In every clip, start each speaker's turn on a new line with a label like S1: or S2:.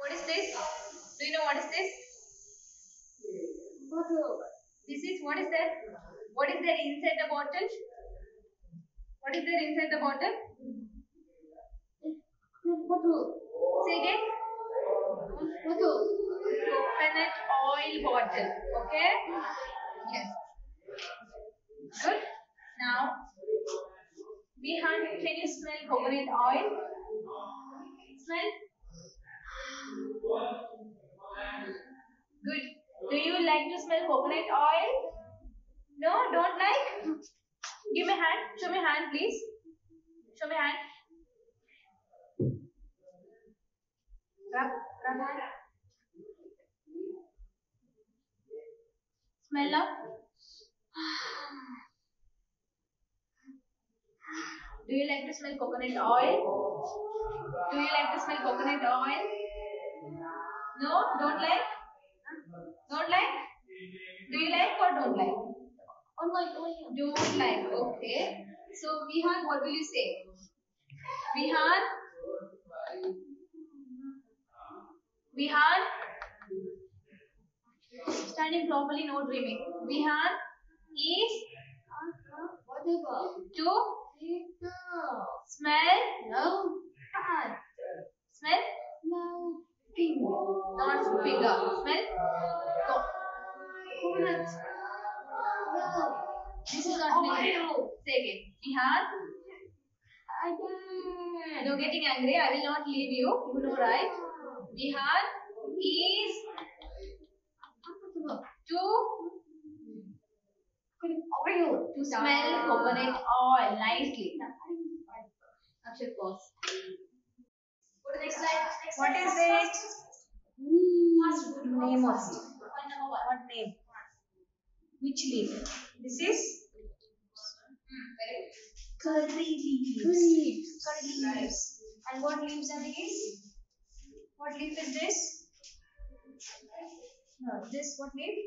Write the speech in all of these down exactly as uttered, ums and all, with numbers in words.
S1: What is this? Do you know what is this? Bottle. This is, what is that? What is there inside the bottle? What is there inside the bottle? Bottle. Say again. Bottle. Coconut oil bottle. Okay? Yes. Good. Now, Vihan, can you smell coconut oil? Smell? Good. Do you like to smell coconut oil? No, don't like? Give me hand. Show me hand, please. Show me hand. Rub, rub hand. Smell now. Do you like to smell coconut oil? Do you like to smell coconut oil? No, don't like? Don't like? Do you like or don't like? Don't like. Don't like. Okay. So Vihan, what will you say? Vihan? Vihan? Standing properly, no dreaming. Vihan is to smell. No. Smell? No. Finger. Not finger. Smell? Go. Coconut. No. This is not finger. Say again. Vihan? No getting angry. I will not leave you. You know, right? Vihan is to oil. To smell coconut oil nicely. Akshay, pause. Go to the next slide. Next
S2: What
S1: slide.
S2: is it?
S1: Fast.
S2: Name of it.
S1: Point number one.
S2: What name? Which leaf? This is
S1: Hmm, very good.
S2: curry leaves.
S1: Leaves.
S2: Curry leaves. And what leaves are these? What leaf is this? No, this what leaf?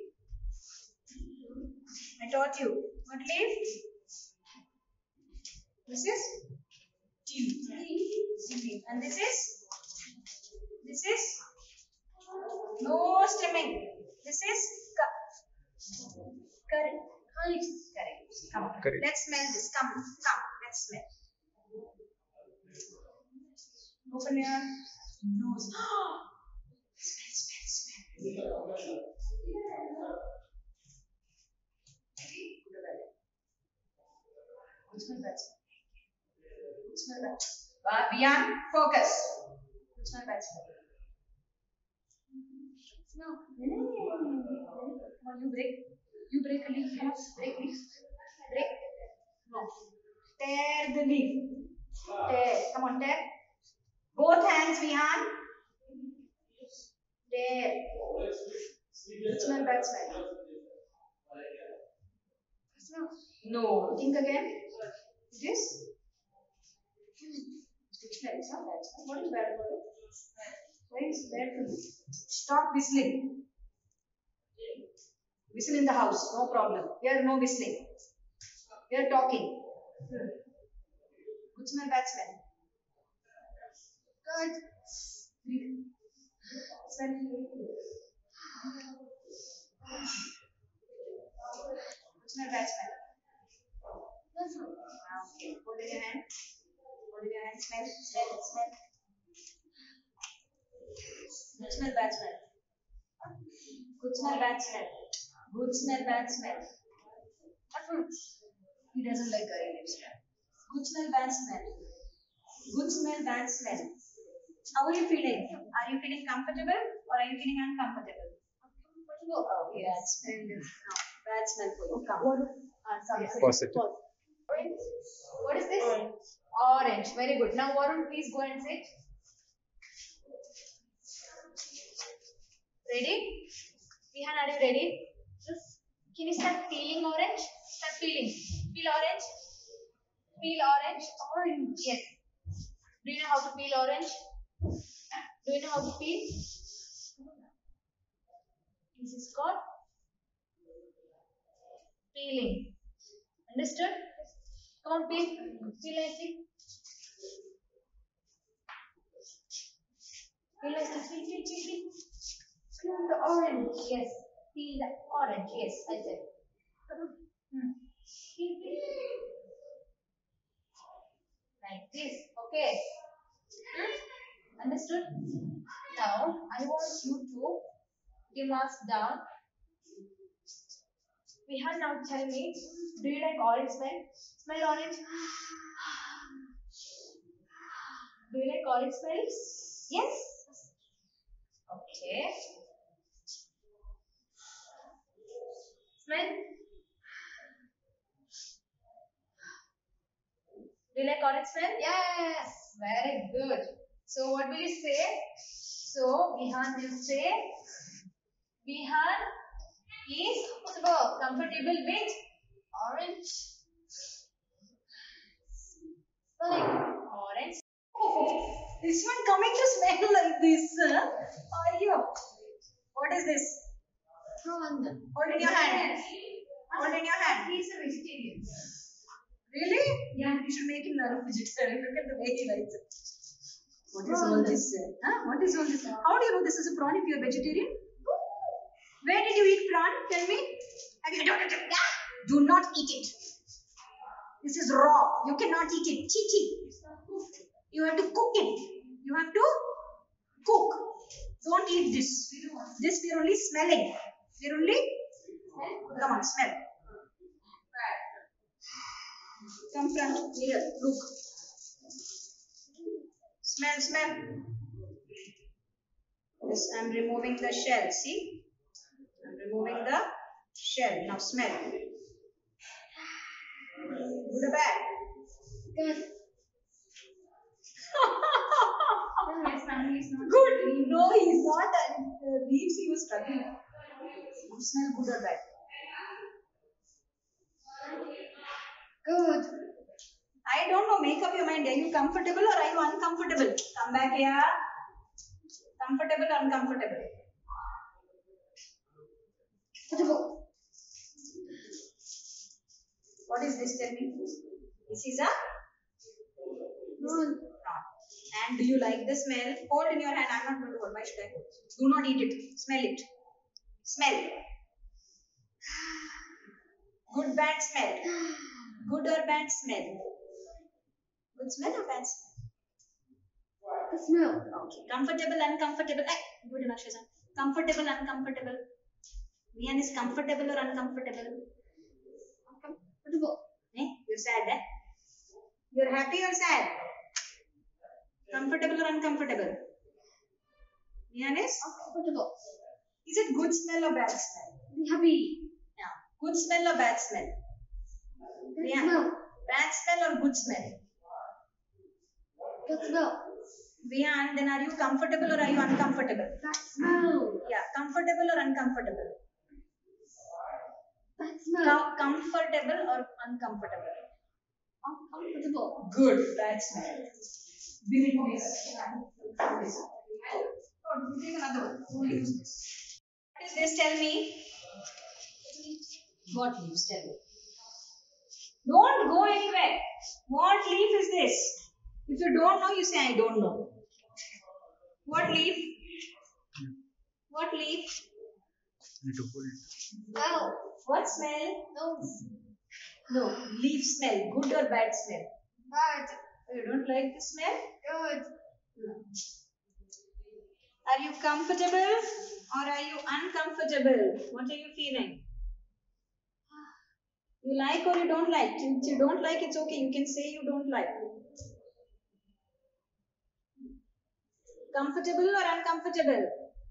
S2: I taught you. What leaf? This is tea. Tea. And this is? This is? No stemming. This is cu- curry. Curry. Curry. Come on.
S3: Curry.
S2: Let's smell this. Come. Come. Let's smell. Open your nose. Smell, smell, smell. Good smell, bad smell. Good smell, bad smell. Vihan, focus. Good smell, bad smell. Smell. Come on, you break. You break a leaf. Come on, break leaf. Break. No. Tear the leaf. Tear. Come on, tear. Both hands, Vihan. Tear. Good smell, bad smell. Smell. No. Think again. This? Good smell. It's not bad smell. What is bad about it? Why is bad for you? Stop whistling. Whistle in the house, no problem. Here, no whistling. Here, talking. Good smell, bad smell. Good. Smell. Good smell, bad smell. Okay. Hold in your hand. Hold in your hand. Smell. Smell. Smell. Good smell, bad smell. Good smell, bad smell. Good smell, bad smell. He doesn't like curry leaf smell. Good smell, bad smell. Good smell, bad smell. How are you feeling? Are you feeling comfortable or are you feeling uncomfortable? Comfortable. Okay, bad smell. No, bad smell for you. Come. Uh, sorry, sorry.
S3: Positive.
S1: Orange. What is this? Orange. Very good. Now, Varun, please go and sit. Ready? Vihan, are you ready? Just, can you start peeling orange? Start peeling. Peel orange. Peel orange. Orange. Yes. Do you know how to peel orange? Do you know how to peel? This is called peeling. Understood? Come on, peel. Peel nicely.
S2: Feel like to feel, feel, feel, feel. Feel the orange. Yes. Feel the orange. Yes, I said. Hmm. Feel, feel. Like this. Okay. Hmm? Understood? Now, I want you to give marks down. Vihan, now tell me, do you like orange smell? Smell orange. Do you like orange smell? Yes? Okay. Smell. Do you like orange smell? Yes. Very good. So what will you say? So Vihan will say, Vihan is comfortable with orange. Orange. Oh, this one coming to smell like this. Huh? Ayyo. What is this? Prawn. Hold in your hand. Hold in your hand. He's a vegetarian. Really? Yeah. You should make him not a vegetarian. Look at the way he likes it. What is all this? Huh? What is all this? How do you know this is a prawn if you are vegetarian? Where did you eat prawn? Tell me. Have you done it? Do not eat it. This is raw. You cannot eat it. Chichi. You have to cook it. You have to cook. Don't eat this. This we are only smelling. We are only. Come on, smell. Come front. Here, look. Smell, smell. This I am removing the shell. See? I am removing the shell. Now smell. Good or bad? Good. Good. No, he's not. Uh, leaves he was struggling. You smell good or bad? Good. I don't know. Make up your mind. Are you comfortable or are you uncomfortable? Come back here. Comfortable or uncomfortable? What is this? Tell me. This is a prawn. And do you like the smell? Hold in your hand. I'm not going to hold. Why should I hold? Do not eat it. Smell it. Smell. Good, bad smell. Good or bad smell? Good smell or bad smell? The smell. Okay. Comfortable, uncomfortable. Hey, good enough, Shazan. Comfortable, uncomfortable. Vihan is comfortable or uncomfortable? Uncomfortable. Eh? You're sad, eh? You're happy or sad? Comfortable or uncomfortable? Vihan is? Uncomfortable. Is it good smell or bad smell? Happy. Yeah. Good smell or bad smell? Bad smell. Bad smell or good smell? Good smell. Vihan, then are you comfortable or are you uncomfortable? Bad smell. Yeah, comfortable or uncomfortable? Bad smell. Com- comfortable or uncomfortable? Uncomfortable. Good, bad smell. Bring it, please. Oh, take another one. Don't use this. What is this? Tell me. What leaves? Tell me. Don't go anywhere. What leaf is this? If you don't know, you say I don't know. What leaf? What leaf? Wow. What smell? Nose. No. Leaf smell. Good or bad smell? Bad. You don't like the smell? Good. No. Are you comfortable or are you uncomfortable? What are you feeling? You like or you don't like? If you don't like, it's okay. You can say you don't like. Comfortable or uncomfortable?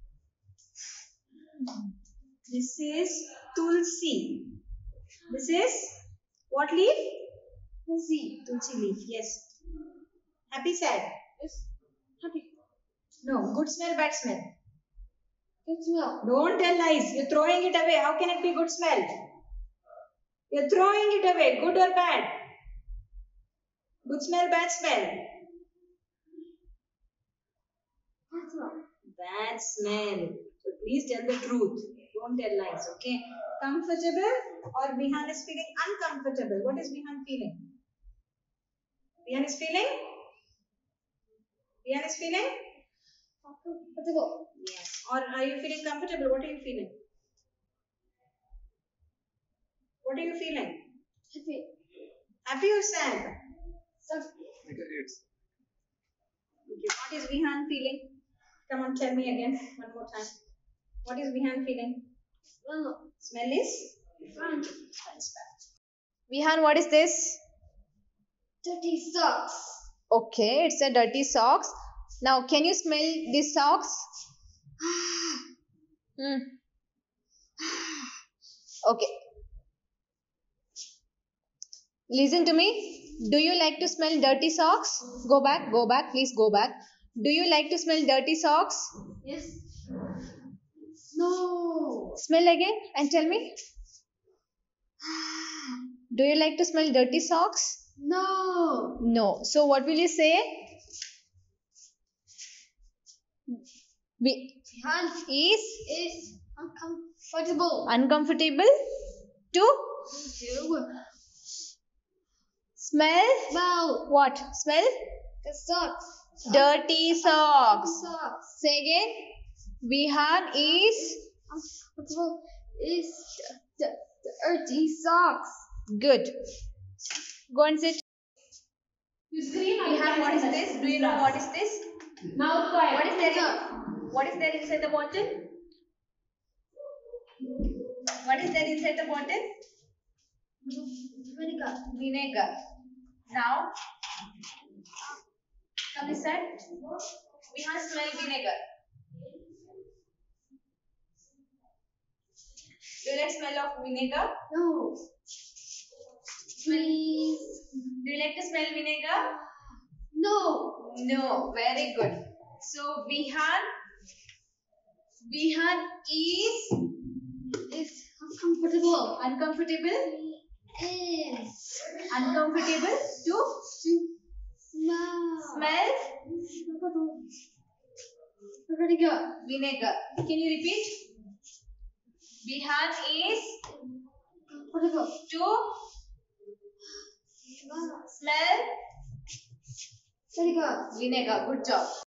S2: This is tulsi. This is what leaf? Tulsi. Tulsi leaf, yes. Happy, sad? Yes. Happy. No. Good smell, bad smell? Good smell. Don't tell lies. You're throwing it away. How can it be good smell? You're throwing it away. Good or bad? Good smell, bad smell? Bad smell. Bad smell. So please tell the truth. Don't tell lies, okay? Comfortable or Vihan is feeling uncomfortable? What is Vihan feeling? Vihan is feeling? Vihan is feeling? Comfortable. Yes. Or are you feeling comfortable? What are you feeling? What are you feeling?
S1: Happy.
S2: Happy or sad?
S1: Sad.
S2: Okay. What is Vihan feeling? Come on, tell me again one more time. What is Vihan feeling?
S1: Well,
S2: Smell is?
S1: fun.
S2: Smells bad.
S1: Vihan, what is this?
S3: Dirty socks.
S1: Okay, it's a dirty socks. Now, can you smell these socks? Hmm. Okay. Listen to me. Do you like to smell dirty socks? Go back, go back, please go back. Do you like to smell dirty socks?
S3: Yes. No.
S1: Smell again and tell me. Do you like to smell dirty socks?
S3: No.
S1: No. So what will you say? We
S3: Hand
S1: is
S3: is uncomfortable.
S1: uncomfortable to
S3: To
S1: smell
S3: smell
S1: what? Smell
S3: the socks.
S1: dirty socks.
S3: Socks.
S1: Say again. Vihan is
S3: Uncomfortable is the, the dirty socks.
S1: good. Go and sit.
S2: You scream.
S1: Vihan, what is this? Do you know what is this?
S2: Mouth quiet.
S1: What is there? In, what is there inside the bottle? What is there inside the bottle?
S3: Vinegar.
S1: Vinegar. Now, come inside. We have smell vinegar. Do you like smell of vinegar?
S3: No. Please.
S1: Do you like to smell vinegar?
S3: No.
S1: No. Very good. So Vihan, Vihan is
S3: It's uncomfortable.
S1: uncomfortable.
S3: Is
S1: Uncomfortable to
S3: to smell.
S1: smell
S3: Vinegar.
S1: vinegar. Can you repeat? Vihan is
S3: Uncomfortable.
S1: to smell
S3: Vinegar.
S1: vinegar. Good job.